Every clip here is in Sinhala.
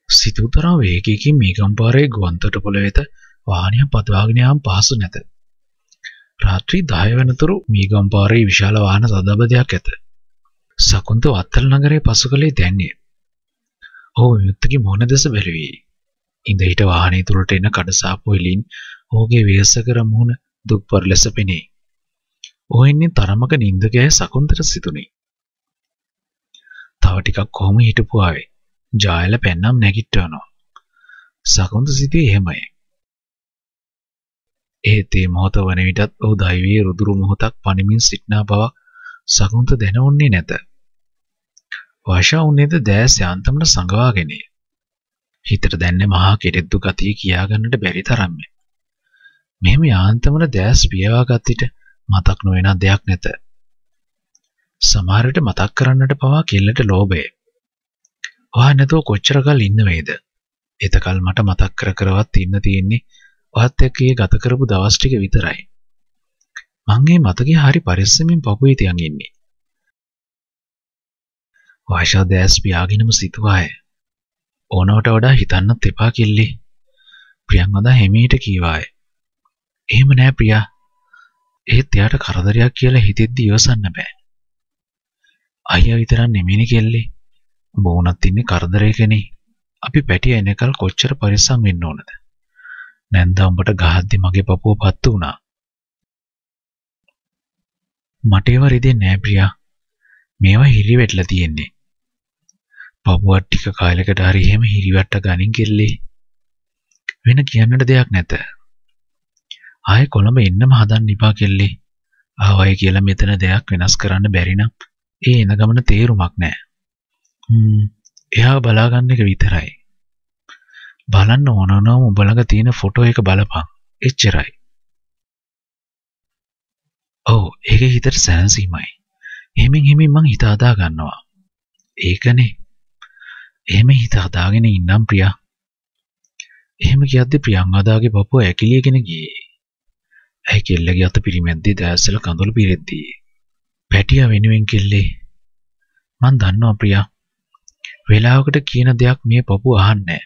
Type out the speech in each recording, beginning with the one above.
සිතුතරා වේගයකින් මීගම්පාරේ ගුවන්තොටුපළ වෙත වාහනයක් පදවාගෙන යාම පහසු නැත. රාත්‍රී 10 වෙනතුරු මීගම්පාරේ විශාල වාහන සදබදයක් ඇත. සකුන්ත වත්තල නගරයේ පසුකලේ දැන්නේ. ඔහු විමුක්තිගේ මොහොන දෙස බැලුවේ. ඉඳ හිට වාහනේ තුරට එන කඩසාප්පු වලින් ඔහුගේ වේසකර මුහුණ දුක්පර ලෙස පෙනේ. ඔහු ඉන්නේ තරමක නිින්දකය සකුන්තට සිතුනේ. තව ටිකක් කොහොම හිටපු ආවේ. ජායල පෙන්නම් නැගිටවනවා. සකුන්ත සිතුවේ එහෙමයි. ඒත් මේ මොහොත වන විටත් ඔහු දෛවයේ රුදුරු මොහොතක් පණමින් සිටනා බවක් සකුන්ත දැනුන්නේ නැත. වාෂා උන්නේද දැස් යාන්තමට සංගවාගෙන. හිතට දැන්නේ මහා කෙරෙද්දු ගතිය කියාගන්නට බැරි තරම්ය. මෙහෙම යාන්තමට දැස් පියවා ගත් විට මතක් නොවන දෙයක් නැත. සමහර විට මතක් කරන්නට පවා කෙල්ලට ලෝභය. ඔයා නැතුව කොච්චර කල් ඉන්න වේද? එතකල් මට මතක් කරවත් ඉන්න තියෙන්නේ ඔයත් එක්ක ගත කරපු දවස් ටික විතරයි. මං මේ මතකේ හරි පරිස්සමෙන් පපුවේ තියන් ඉන්නේ. වාෂා දැස් පියාගෙනම සිතුවාය. ඕනවට වඩා හිතන්නත් එපා කිල්ලේ. ප්‍රියං වදා හැමීට කීවාය. එහෙම නෑ ප්‍රියා. ඒත් එයාට කරදරයක් කියලා හිතෙද්දි ඉවසන්න බෑ. අයියා විතරක් නෙමෙයිනේ කෙල්ලේ. උඹ වුණත් ඉන්නේ කරදරයකනේ. අපි පැටිය එනකල් කොච්චර පරිස්සම් වෙන්න ඕනද? නැන්දා උඹට ගහද්දි මගේ පපුව පත්තු වුණා. මට ඒව රිදෙන්නේ නෑ ප්‍රියා. මේවා හිරි වැටලා තියෙන්නේ. පපුවත් ටික කාලයකට හරි එහෙම හිරි වැට්ට ගනින් කෙල්ලේ. වෙන කියන්නට දෙයක් නැත. ආයේ කොළඹ එන්නම හදන්න ඉපා කෙල්ලේ. ආවයි කියලා මෙතන දෙයක් වෙනස් කරන්න බැරි නම් ඒ එන ගමන තේරුමක් නෑ. එයා බලා ගන්න එක විතරයි. බලන්න ඕන නම් උඹ ළඟ තියෙන ෆොටෝ එක බලපන්. එච්චරයි. ඔව් ඒක හිතට සැනසීමයි. එහෙමින් මං හිත හදා ගන්නවා. ඒකනේ. එහෙම හිත හදාගෙන ඉන්නම් ප්‍රියා. එහෙම කියද්දි ප්‍රියංගදාගේ පපුව ඇකිලියගෙන ගියේ. ඇයි කෙල්ලගේ අත පිරිමැද්දේ දැස්සල කඳුළු පිරෙද්දී. පැටියා වෙනුවෙන් කෙල්ලේ. මං දන්නවා ප්‍රියා. වෙලාවකට කියන දෙයක් මේ පපුව අහන්නේ.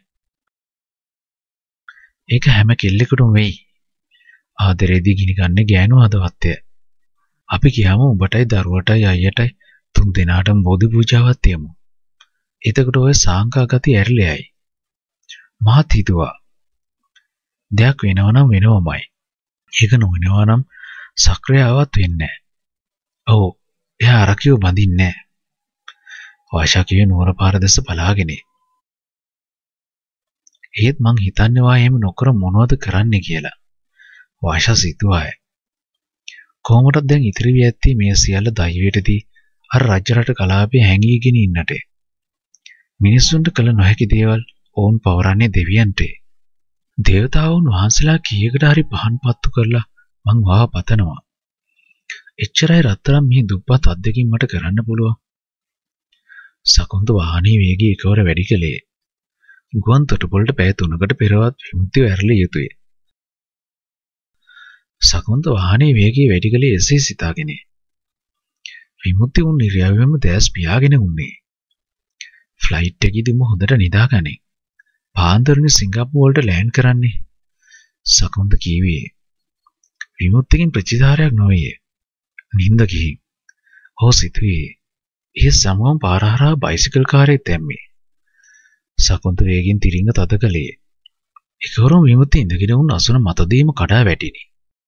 ඒක හැම කෙල්ලෙකුටම වෙයි. ආදරේදී ගිනි ගන්න ගෑනු හදවතය. අපි කියමු උඹටයි දරුවටයි අයියටයි තුන් දෙනාටම බෝධි පූජාවක් තියමු. එතකොට ඔය සාංකා ගති ඇරිලෙයි. මාත් හිතුවා. දෙයක් වෙනවනම් වෙනවමයි. ඒක නොවෙනවා නම් සක්‍රියවත් වෙන්නේ නැහැ. ඔව් එයා අරකියව බඳින්නේ නැහැ. වාෂා කියේ නුවර පාර දැස බලාගෙන. ඒත් මං හිතන්නේ වා එහෙම නොකර මොනවද කරන්නේ කියලා. වාෂා සිතුවාය. කොහොමද දැන් ඉතිරි වී ඇත්තේ මේ සියල්ල දෛවයටදී අර රජ රට කලාපේ හැංගීගෙන ඉන්නට. මිනිස්සුන්ට කළ නොහැකි දේවල් ඕන් පවරන්නේ දෙවියන්ට. දේවතාවුන් වහන්සේලා කීයකට හරි පහන් පත්තු කරලා මං වාව පතනවා. එච්චරයි රත්තරන් මේ දුප්පත් අද්දකින් මට කරන්න පුළුවන්. සකුන්ත වාහනේ වේගය එකවර වැඩි කළේ. ගුවන් තොටුපළට පැය 3කට පෙරවත් විමුක්තිය ඇරලිය යුතුය. සකුන්ත වාහනේ වේගය වැඩි කළේ එසේ සිතාගෙන. විමුක්තිය උන් නිර්යවයෙන්ම දැස් පියාගෙන උන්නේ. ෆ්ලයිට් එකේදීම හොඳට නිදාගන්නේ. පාන්දරනේ සිංගප්පූරු වලට ලෑන්ඩ් කරන්නේ. සකුන්ත කීවේ. විමුක්තියකින් ප්‍රතිචාරයක් නොවේ. නිින්ද ගිහින්. ඔහු සිතුවේ. ඒ සමගම පාර හරහා බයිසිකල් කාරයෙක් දැම්මේ. සකුන්ත වේගින් තිරිංග තද කළේ. එකවරම විමුක්තිය ඉඳගෙන උන් අසුන මතදීම කඩා වැටිනි.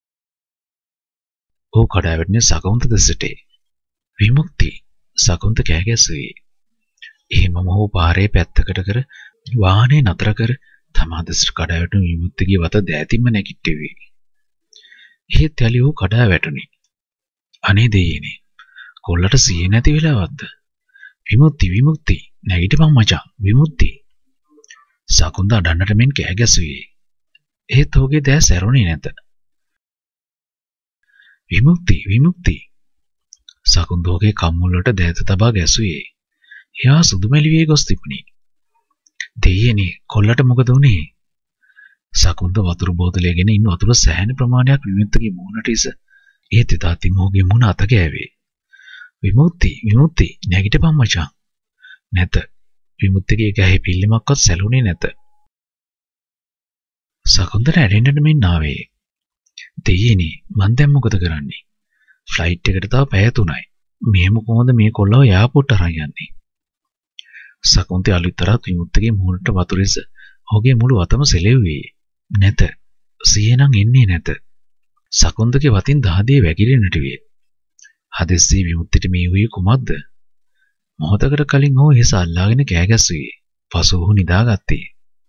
ඔහු කඩා වැටෙන්නේ සකුන්ත දෙසට. විමුක්ති සකුන්ත කෑ ගැසුවේ. එහෙමම ඔහු පාරේ පැත්තකට කර වාහනේ නතර කර තමා දෙසට කඩා වැටුණු විමුක්තිගේ වත දෑතින්ම නැගිට්ටුවේ. එහෙත් යලි ඔහු කඩා වැටුණි. අනේ දෙයියනේ. කොල්ලට සිහිය නැති වෙලාවක්ද? විමුක්ති නැගිටපන් මචං විමුක්ති. සකුන්ත අඬන්නට මෙන් කෑ ගැසුවේ. ඒත් ඔහුගේ දැස් ඇරුණේ නැත. විමුක්ති සකුන්ත ඔහුගේ කම්මුල වලට දෑත තබා ගැසුවේ. එයා සුදුමැලිවේ ගොස් තිබුණි. දෙයියනේ කොල්ලට මොකද වුනේ? සකුන්ත වතුර බෝතලයගෙන ඉන්න වතුර සෑහෙන ප්‍රමාණයක් විමුක්තිගේ මුහුණට ඉස. ඒත් එතාති මොහුගේ මුහුණ අත ගෑවේ. විමුක්ති නැගිටපන් මචං. නැත විමුක්තිගේ ගැහි පිල්ලීමක්වත් සැලුනේ නැත. සකුන්දර ඇරෙන්නට මෙන්න ආවේ. දෙයියනි මං දැන් මොකද කරන්නේ? ෆ්ලයිට් එකට තව පැය 3යි. මෙහෙම කොහොමද මේ කොල්ලව එයාපෝට් අරන් යන්නේ? සකුන්තේ අලුතරත් විමුක්තිගේ මුහුණට වතුරෙස ඔහුගේ මුළු වතම සෙලෙව්වේ. නැත. සියනම් එන්නේ නැත. සකුන්දගේ වතින් දහදියේ වැగిරෙන්නට විය. හදිස්සියේ විමුක්තිට මේ වූයේ කුමක්ද? මොහොතකට කලින් ඔහු හිස අල්ලාගෙන කෑ ගැස්සුවේ. පසු ඔහු නිදාගත්තේ.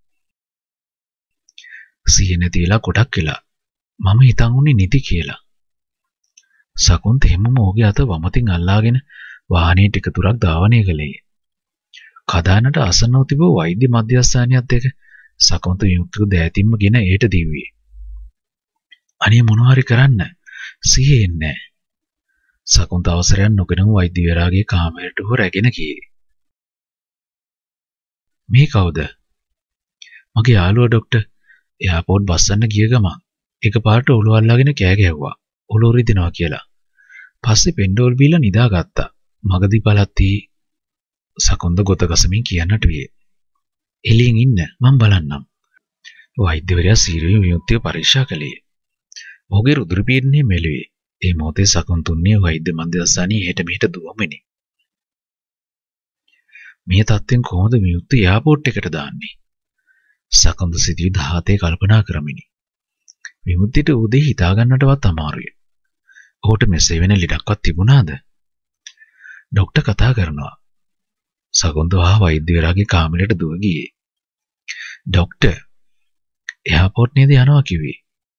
සිහිය නැතිලා කොටක් වෙලා මම හිතන් උන්නේ නිදි කියලා. සකුන්ත හැමෝම ඔහුගේ අත වමතින් අල්ලාගෙන වාහනේ ටික දුරක් ධාවනය කළේ. කදානට අසන්නව තිබූ වෛද්‍ය මධ්‍යස්ථානියත් එක්ක සකුන්ත විමුක්තිව දෑතින්ම ගෙන ඒට දිව්වේ. අනේ මොනවා හරි කරන්න සිහිය එන්නේ. සකුන්ත අවසරයක් නොගෙනම වෛද්‍යවරයාගේ කාමරයට හොර රැගෙන ගියේ. මේ කවුද? මගේ යාළුවා ડોක්ටර් එයාපෝට් බස්සන්න ගිය ගමන් එකපාරට ඔළුව අල්ලාගෙන කෑ ගැහුවා. ඔළුව රිදෙනවා කියලා. පස්සේ පෙන්ඩෝල් බීලා නිදාගත්තා. මගදී බලද්දී සකුන්ද ගොත ගසමින් කියන්නට වියේ. එළියෙන් ඉන්න මම බලන්නම්. වෛද්‍යවරයා සීරුවේ විමුක්තිය පරීක්ෂා කළේ. ඔහුගේ රුධිර පීඩනය මෙළුවේ. ඒ මොහොතේ සකුන්තුන්නේ වෛද්‍ය මධ්‍යස්ථානයේ හෙට මෙහෙට දුවමිනි. මේ තත්ත්වෙන් කොහොමද විමුක්තිය එයාපෝට් එකට දාන්නේ? සකුන්ද සිටි 17 කල්පනා කරමිනි. විමුක්තියට උදේ හිතා ගන්නටවත් අමාරුයි. ඔහුට මෙසේ වෙන ලෙඩක්වත් තිබුණාද? ડોක්ටර් කතා කරනවා. සකුන්ද වහා වෛද්‍යවරයාගේ කාමරයට දුව ගියේ. ડોක්ටර් එයාපෝට් නේද යනවා කිව්වේ?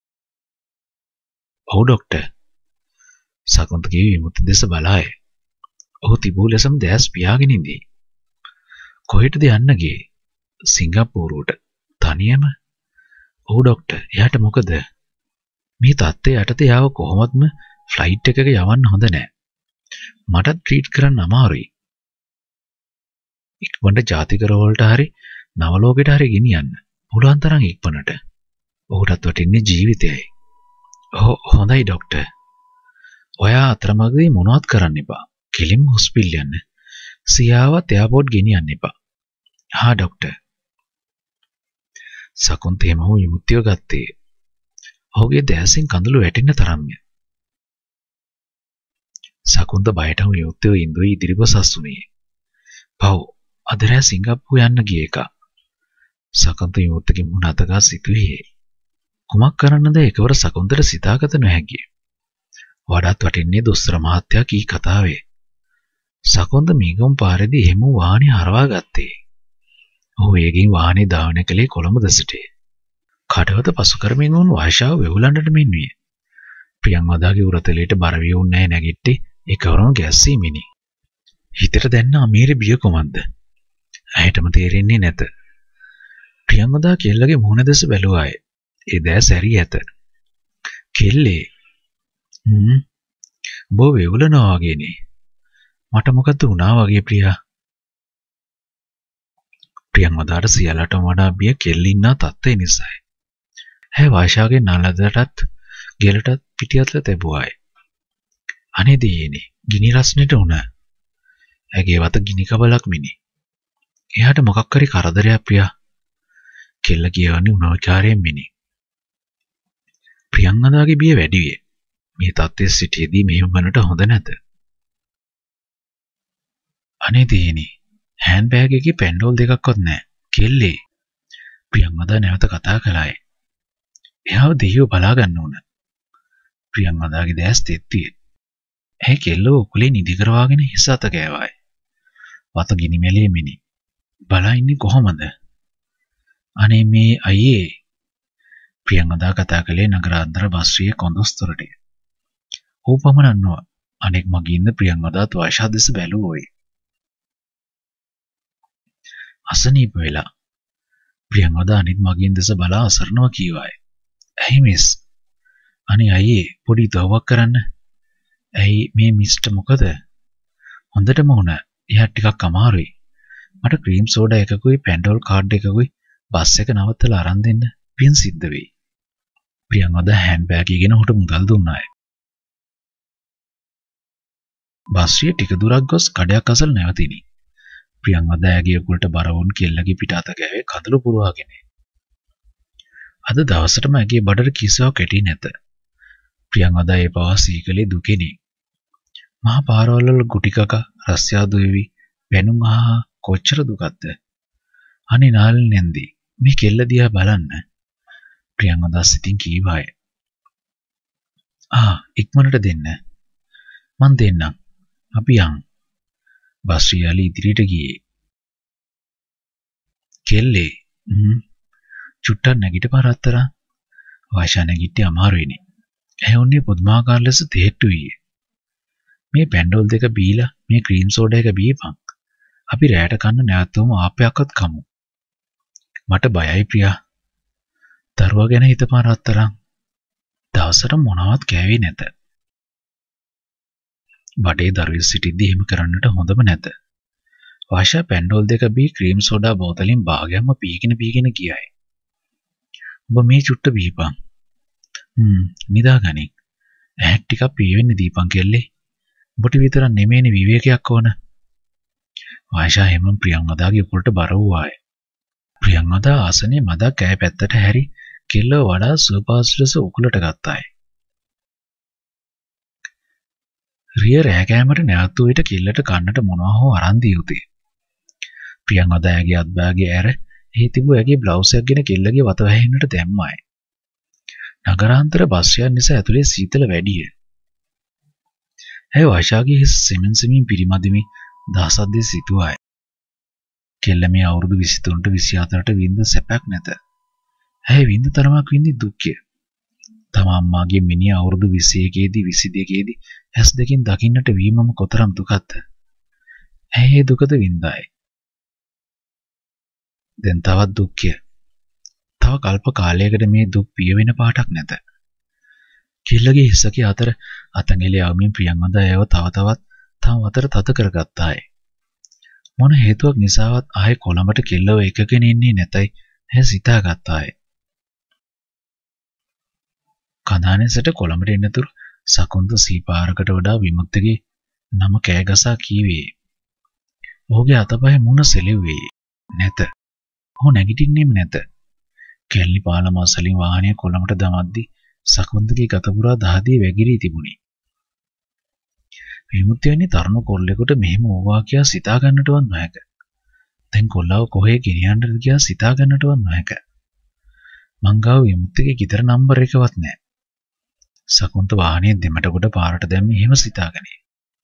ඔව් ડોක්ටර්. සකුන්ද කිව්වේ විමුක්ති දෙස බලාය. ඔහු තිබූ ලෙසම දැස් පියාගෙන ඉඳී. කොහෙටද යන්න ගියේ? සිංගප්පූරුවට. තනියම? ඔව් ડોක්ටර්. එයාට මොකද? මේ තත්ත්වය යටතේ යාව කොහොමත්ම ෆ්ලයිට් එකක යවන්න හොඳ නැහැ. මට ට්‍රීට් කරන්න අමාරුයි. ඉක්මනට ජාතිකර වලට හරි නවලෝකෙට හරි ගෙනියන්න. පුළුවන් තරම් ඉක්මනට. ඔහුටත් වටින්නේ ජීවිතයයි. හොඳයි ડોක්ටර්. ඔයා අතරමඟදී මොනවත් කරන්න එපා. කෙලින්ම හොස්පිටල් යන්න. සියාවත් එයාපෝට් ගෙනියන්න එපා. හා ડોක්ටර්. සකුන්තේම විමුක්තිය ගත්තේ. ඔහුගේ දැසින් කඳුළු වැටෙන්න තරම්ය. සකුන්ත බයටම විමුක්තිය ඉන්දුවේ ඉදිරිපසස් වුණේ. පව් අද රෑ සිංගප්පූ යන්න ගිය එක. සකුන්ත විමුක්තිගේ මුණ අතගා සිටුවේ. කුමක් කරන්නද එකවර සකුන්තට සිතාගත නොහැකිය. වඩාත් වටින්නේ දොස්තර මහත්තයා කී කතාවේ. සකුන්ත මීගම් පාරේදී එහෙම වාහනේ හරවා ගත්තේ. ඔහු වේගින් වාහනේ ධාවනය කළේ කොළඹ දෙසට. කඩවත පසු කරමින් වුන් වාශාව වෙවුලන්නට මෙන්විය. ප්‍රියංවදාගේ උරතලයට බර වී උන්නේ නැගිට්ටි එකවරම ගැස්සීමිනි. හිතට දැන්න අමීරේ බිය කොමන්ද? ඇයටම තේරෙන්නේ නැත. ප්‍රියංවදා කෙල්ලගේ මුහුණ දෙස බැලුවාය. ඒ දැස් ඇරී ඇත. කෙල්ලේ බෝ වෙවුලනවා වගේනේ. මට මොකද වුණා වගේ ප්‍රියා? ප්‍රියංවදාට සියල්ලටම වඩා බිය කෙල්ලින්නා තත්ත්වය නිසායි. ඇය වාශාගේ නලදටත් ගෙලටත් පිටියත්ල තැබුවාය. අනේ දෙයනේ ගිනි රස්නෙට උන. ඇගේ වත ගිනි කබලක් මිනි. එයාට මොකක් හරි කරදරයක් ප්‍රියා. කෙල්ල කියවන්නේ උනවිකාරයෙන් මිනි. ප්‍රියංවදාගේ බිය වැඩි විය. මේ තත්ත්වයේ සිටියේදී මෙහෙම වන්නට හොඳ නැත. අනේ දෙයනේ හෑන්ඩ් බෑග් එකේ පෙන්ඩෝල් දෙකක්වත් නැහැ. කෙල්ලේ. ප්‍රියංවදා නැවත කතා කළාය. එයාව දෙහිව බලා ගන්න ඕන. ප්‍රියංවදාගේ දැස් තෙත්තිය. ඇයි කෙල්ලව උකුලේ නිදි කරවාගෙන හිස අත ගෑවාය. වත ගිනි මැලේ මිනි. බලා ඉන්නේ කොහොමද? අනේ මේ අයියේ. ප්‍රියංවදා කතා කළේ නගර අන්තර බස්රියේ කොන්දොස්තරට. ඌ පමණක් නොව අනෙක් මගින්ද ප්‍රියංවදාත් වාශා දෙස බැලුවෝයි. අසනීප වෙලා ප්‍රියංවදා අනිත් මගින් දෙස බලා අසරණව කීවාය. ඇයි මිස්? අනේ අයියේ පොඩි දවවක් කරන්න. ඇයි මේ මිස්ටර් මොකද? හොඳටම වුණ. එයා ටිකක් අමාරුයි. මට ක්‍රීම් සෝඩා එකකුයි පෙන්ඩෝල් කාඩ් එකකුයි බස් එක නවත්තලා අරන් දෙන්න පින් සිද්ධ වෙයි. ප්‍රියංවදා හෑන්ඩ් බෑග් එකගෙන උට මුදල් දුන්නාය. බස්රිය ටික දුරක් ගොස් කඩයක් අසල නැවතිනි. ප්‍රියංවදයාගේ උකුලට බර වුන් කෙල්ලගේ පිට අත ගෑවේ කඳුළු පුරවාගෙන. අද දවසටම ඇගේ බඩට කිසිවක් ඇටි නැත. ප්‍රියංවදයා ඒ පවා සීකලේ දුකෙනි. මහා පාරවල් වල ගුටි කකා රස්යාදු වෙවි වෙනුම් ආහා කොච්චර දුකක්ද. අනේ නාලි නැන්දි මේ කෙල්ල දිහා බලන්න. ප්‍රියංවදා සිතින් කීවාය. ඉක්මනට දෙන්න. මං දෙන්නම්. අපි යන්. බස්රියාලි ඉදිරියට ගියේ. කෙල්ලේ චුට්ටක් නැගිටපන් රත්තරන්. වාෂා නැගිට්ටේ අමාරුයිනේ. ඇහුන්නේ පුදුමාකාර ලෙස තේට්ටු වියේ. මේ පැන්ඩෝල් දෙක බීලා මේ ක්‍රීම් සෝඩා එක බීපන්. අපි රැයට කන්න නැවතුම ආපයක්වත් කමු. මට බයයි ප්‍රියා. දරුවා ගැන හිතපන් රත්තරන්. දවසට මොනවත් කෑවේ නැත. බඩේ දරුවෙක් සිටිද්දී එහෙම කරන්නට හොඳම නැත. වාෂා පැන්ඩෝල් දෙක බී ක්‍රීම් සෝඩා බෝතලෙන් භාගයක්ම පීගෙන ගියායි. ඔබ මේ චුට්ට බීපන්. නිදාගනින්. ඇහක් ටිකක් පීවෙන්න දීපන් කෙල්ලේ. ඔබට විතරක් නෙමෙයිනේ විවේකයක් ඕන. වාෂා හැමම ප්‍රියංවදාගේ උකුලට බර වූවාය. ප්‍රියංවදා ආසනේ මදක් ඇය පැත්තට හැරි කෙල්ලව වඩා සුවපහසු ලෙස උකුලට ගත්තාය. රිය රෑ කෑමට නැවතු විට කෙල්ලට කන්නට මොනවා හෝ අරන් දිය යුතුය. ප්‍රියංවදාගේ අත්බෑගේ ඇර එහි තිබූ ඇගේ බ්ලවුස් එකක් ගෙන කෙල්ලගේ වත වැහෙන්නට දැම්මාය. නගරාන්තර බස් යන නිසා ඇතුලේ සීතල වැඩිය. ඇය වාෂාගේ හිස් සෙමින් පිරිමදිමි දහසක් සිටුවාය. කෙල්ල මේ අවුරුදු 23ට 24ට වින්ද සැපක් නැත. ඇය වින්ද තරමක් වින්දි දුක්ඛය. තම අම්මාගේ මිනිහ අවුරුදු 21 22 ඇස් දෙකින් දකින්නට වීමම කොතරම් දුකක්ද. ඇය ඒ දුකද වින්දායි. දැන් තවත් දුක්ඛය. තව කල්ප කාලයකට මේ දුක් පිය වෙන පාටක් නැත. කෙල්ලගේ හිසකේ අතර අතංගෙලේ ආවමින් ප්‍රියංවදා ඇයව තව අතර තද කරගත්තාය. මොන හේතුවක් නිසාවත් ආයේ කොළඹට කෙල්ලව එකගෙන ඉන්නේ නැතයි ඇය සිතාගත්තාය. කඳානෙසට කොළඹට එන්නතුරු සකුන්ත සීපාරකට වඩා විමුක්තිගේ නම කෑගසා කීවේ. ඔහුගේ අතපය මුණ සෙලෙව්වේ නැත. ඔහු නැගිටින්නේම නැත. කෙල්ලි පාලම අසලින් වාහනය කොළඹට දමද්දී සකුන්තගේ ගතපුරා දහදියේ වැගිරී තිබුණි. විමුක්තිය වෙන්නේ තරුණ කොල්ලෙකුට මෙහෙම ඕවා කියා සිතා ගන්නටවත් නොහැක. දැන් කොල්ලව කොහේ ගෙනියන්නද කියා සිතා ගන්නටවත් නොහැක. මංගාව විමුක්තිගේ ගෙදර නම්බර එකවත් නැහැ. සකුන්ත වාහනේ දෙමට කොට පාරට දැම්මේ එහෙම සිතාගනේ.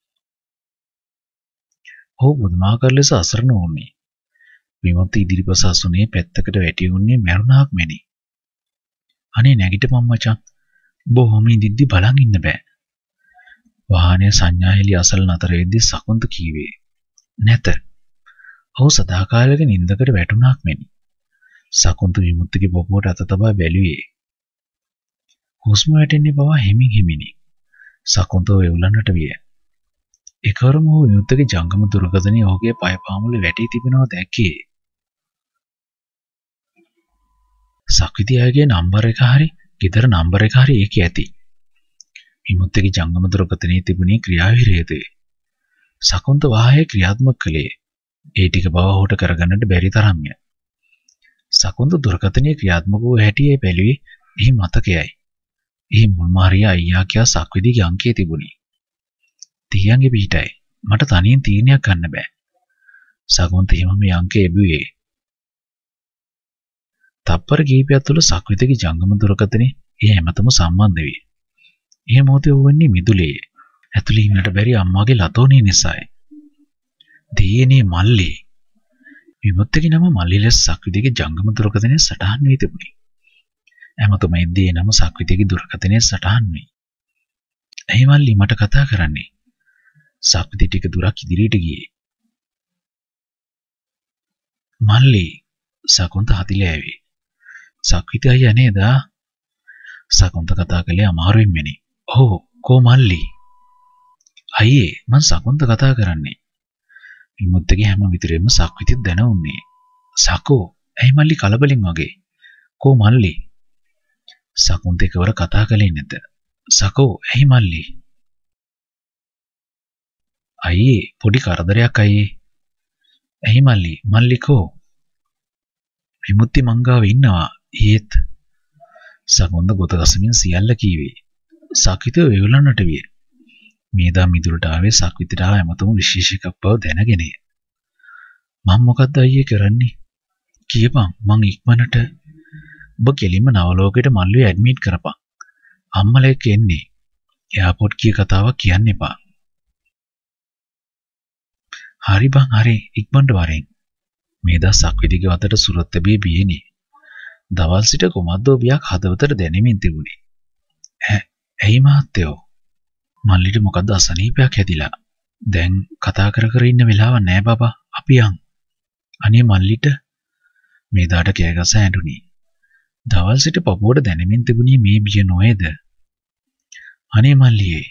ඔහු බුදුමාකාර ලෙස අසරණ වුණේ. විමුක්ති ඉදිරිපස අසුනේ පැත්තකට වැටි වුණේ මරුණාක් මෙනි. අනේ නැගිටපන් මචං. බොහොම ඉඳිද්දි බලන් ඉන්න බෑ. වාහනේ සංඥාහෙලි අසල නතර වෙද්දී සකුන්ත කීවේ නැත. ඔහු සදාකාලික නින්දකට වැටුණාක් මෙනි. සකුන්ත විමුක්තිගේ බොබුවට අත තබා බැලුවේ. හුස්ම වැටෙන්නේ බව හිමිනි. සකුන්තව වෙවුලන්නට විය. එකවරම ඔහු විමුක්තිගේ ජංගම දුර්ගතනේ ඔහුගේ පය පාමුල වැටී තිබෙනවා දැක්කේ. සක්විතියාගේ නම්බර එක හරි ගෙදර නම්බර එක හරි ඒකේ ඇති. විමුක්තිගේ ජංගම දුර්ගතනේ තිබුණේ ක්‍රියාවිරහිතයි. සකුන්ත වාහයේ ක්‍රියාත්මක කළේ ඒ ටික බව ඔහුට කරගන්නට බැරි තරම්ය. සකුන්ත දුර්ගතනේ ක්‍රියාත්මක වූ හැටි ඒ බැලුවේ එහි මතකයයි. එහි මුල්මාරියා අයියා කියා සක්විතිගේ අංකයේ තිබුණි. තියන්ගේ පිටයි. මට තනියෙන් තීරණයක් ගන්න බෑ. සකුන්ත එහෙම මේ අංකය එබුවේ. තප්පර කීපයක් තුළ සක්විතිගේ ජංගම දුරකථනේ ඒ හැමතෙම සම්බන්ධ වේ. ඒ මොහොතේ වුන්නේ මිදුලේ. ඇතුළේ ඉන්නට බැරි අම්මාගේ ලතෝනිය නිසායි. දෙයනේ මල්ලි. විමුක්තිගේ නම මල්ලි ලෙස සක්විතිගේ ජංගම දුරකථනේ සටහන් වී තිබුණි. හැමතෙම එද්දී නම සක්විතිගේ දුරකථනේ සටහන් වේ. ඇයි මල්ලි මට කතා කරන්නේ? සක්විති ටික දුරක් ඉදිරියට ගියේ. මල්ලි සකුන්ත හතිලේ ඇවි. සක්විති අයියා නේද? සකුන්ත කතා කළේ අමාරුවෙන් මෙනි. ඔව් කෝ මල්ලි. අයියේ මං සකුන්ත කතා කරන්නේ. විමුක්තිගේ හැම විතරෙම සක්විතිත් දැනුන්නේ. සකෝ ඇයි මල්ලි කලබලින් වගේ? කෝ මල්ලි. සකුන්ත එකවර කතා කළේ නැත. සකෝ ඇයි මල්ලි? අයියේ පොඩි කරදරයක් අයියේ. ඇයි මල්ලිකෝ විමුක්ති මංගාව ඉන්නවා ඒත් සගොන්ද ගොත ගසමින් සියල්ල කීවේ සක්විතව වෙවුලන්නට විය මේදා මිදුලට ආවේ සක්විතට ඇමතුම් විශේෂකක් බව දැනගෙන මම මොකද්ද අයියේ කරන්නේ කියපන් මං ඉක්මනට ඔබ කෙලින්ම නවලෝකයට මල්ලිය ඇඩ්මිට් කරපන් අම්මලා එක්ක එන්නේ එයාපෝට් කී කතාවක් කියන්න එපා හරි බං හරි ඉක්මනට වරෙන් මේදා සක්විතිගේ අතට සුරත් බී බියේනේ දවල් සිට කොමද්දෝ බියක් හදවතට දැනෙමින් තිබුණේ ඇයි මහත්තයෝ මල්ලිට මොකද්ද අසනීපයක් හැදිලා දැන් කතා කර ඉන්න වෙලාව නෑ බබා අපි යන් අනේ මල්ලිට මේදාට කෑගස ඇඬුණි දවල් සිට පපුවට දැනෙමින් තිබුණේ මේ බිය නොවේද අනේ මල්ලියේ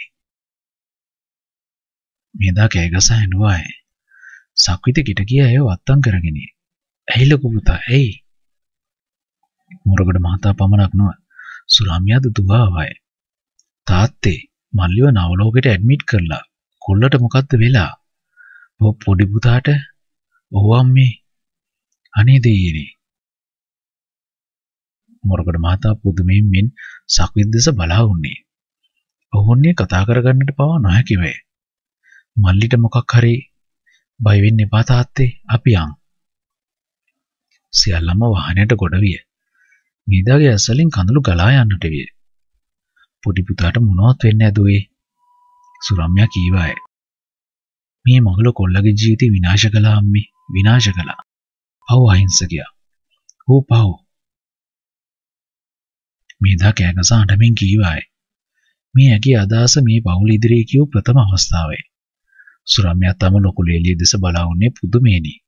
මේදා කෑගස ඇඬුවායි සක්විති කිට ගිය ඇය වත්තම් කරගෙන ඇයි ලොකු පුතා ඇයි මොරගොඩ මහතා පමණක් නොව සුරාම්‍යාද දුවාවයි තාත්තේ මල්ලිව නවලෝකයට ඇඩ්මිට් කරලා කොල්ලට මොකද්ද වෙලා පොඩි පුතාට ඔව් අම්මේ අනේ දෙයියනේ මොරගොඩ මහතා පුදුමයෙන් මෙන් සක්විත් දෙස බලා වුණේ ඔවුන්නේ කතා කරගන්නට පවා නොහැකි වේ මල්ලිට මොකක් හරි බය වෙන්න එපා තාත්තේ අපි යන් සියල්ලම වාහනයට ගොඩ විය මේදාගේ ඇස්වලින් කඳුළු ගලා යන්නට විය පොඩි පුතාට මොනවත් වෙන්නේ නැදුවේ සුරම්‍යා කීවාය මේ මගල කොල්ලගේ ජීවිතේ විනාශ කළා අම්මේ විනාශ කළා පව් අහිංසකයා ඌ පව් මේදා කෑගස අඬමින් කීවාය මේ ඇගේ අදහස මේ පවුල ඉදිරියේ කියූ ප්‍රථම අවස්ථාවේ සුරම්‍යා තම ලොකු ලේලිය දෙස බලා වුණේ පුදුමේනි